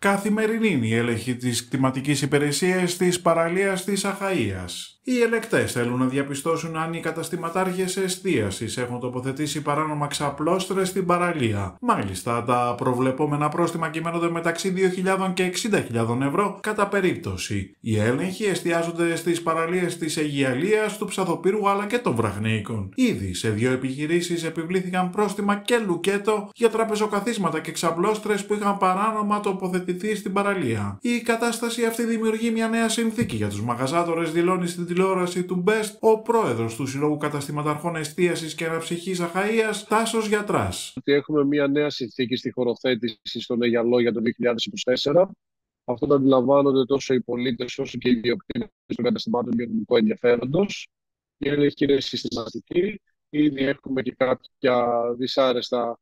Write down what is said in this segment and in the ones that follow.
Καθημερινή είναι η έλεγχη της κτηματικής υπηρεσίας της παραλίας της Αχαΐας. Οι ελεκτές θέλουν να διαπιστώσουν αν οι καταστηματάρχες εστίασης έχουν τοποθετήσει παράνομα ξαπλώστρες στην παραλία. Μάλιστα, τα προβλεπόμενα πρόστιμα κυμαίνονται μεταξύ 2.000 και 60.000 ευρώ κατά περίπτωση. Οι έλεγχοι εστιάζονται στις παραλίες της Αιγιαλίας, του Ψαθοπύρου αλλά και των Βραχνέικων. Ήδη σε 2 επιχειρήσεις επιβλήθηκαν πρόστιμα και λουκέτο για τραπεζοκαθίσματα και ξαπλώστρες που είχαν παράνομα τοποθετηθεί στην παραλία. Η κατάσταση αυτή δημιουργεί μια νέα συνθήκη για τους μαγαζάτορες, δηλώνει στην τηλεόραση του Best ο πρόεδρος του Συλλόγου Καταστηματαρχών Εστίασης και Αναψυχής Αχαΐας, Τάσος Γιατράς. Έχουμε μια νέα συνθήκη στη χωροθέτηση στον Αιγιαλό για το 2024. Αυτό το αντιλαμβάνονται τόσο οι πολίτες όσο και οι ιδιοκτήτες των καταστημάτων γενικού ενδιαφέροντος. Η έλεγχη είναι συστηματική. Ήδη έχουμε και κάποια δυσάρεστα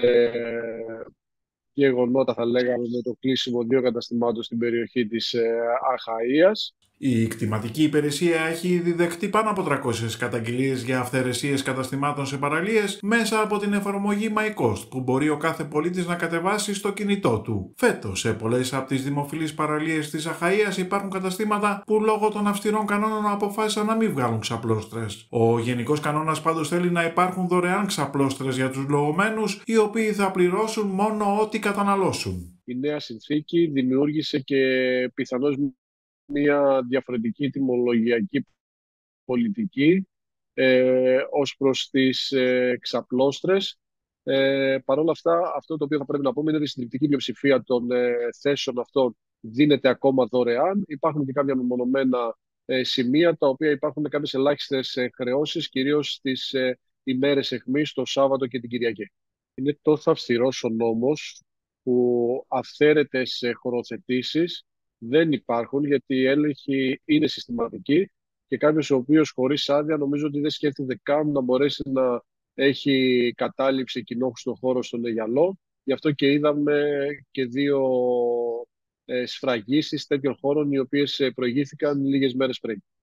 γεγονότα, θα λέγαμε, με το κλείσιμο 2 καταστημάτων στην περιοχή της Αχαΐας. Η κτηματική υπηρεσία έχει ήδη δεχτεί πάνω από 300 καταγγελίες για αυθαιρεσίες καταστημάτων σε παραλίες μέσα από την εφαρμογή MyCost που μπορεί ο κάθε πολίτης να κατεβάσει στο κινητό του. Φέτος, σε πολλές από τις δημοφιλείς παραλίες της Αχαΐας υπάρχουν καταστήματα που λόγω των αυστηρών κανόνων αποφάσισαν να μην βγάλουν ξαπλώστρες. Ο γενικός κανόνας πάντως θέλει να υπάρχουν δωρεάν ξαπλώστρες για τους λογωμένους, οι οποίοι θα πληρώσουν μόνο ό,τι καταναλώσουν. Η νέα συνθήκη δημιούργησε και πιθανώς μια διαφορετική τιμολογιακή πολιτική ως προς τις ξαπλώστρες. Παρ' όλα αυτά, αυτό το οποίο θα πρέπει να πούμε είναι ότι η συντριπτική πλειοψηφία των θέσεων αυτών δίνεται ακόμα δωρεάν. Υπάρχουν και κάποια μεμονωμένα σημεία, τα οποία υπάρχουν κάποιες ελάχιστες χρεώσεις, κυρίως στις ημέρες αιχμής, το Σάββατο και την Κυριακή. Είναι τόσο αυστηρός ο νόμος που αυθαίρετες χωροθετήσεις δεν υπάρχουν, γιατί η έλεγχη είναι συστηματική και κάποιος ο οποίος χωρίς άδεια νομίζω ότι δεν σκέφτεται καν να μπορέσει να έχει κατάληψη κοινόχρηστο χώρο στον Αιγιαλό. Γι' αυτό και είδαμε και 2 σφραγίσεις τέτοιων χώρων οι οποίες προηγήθηκαν λίγες μέρες πριν.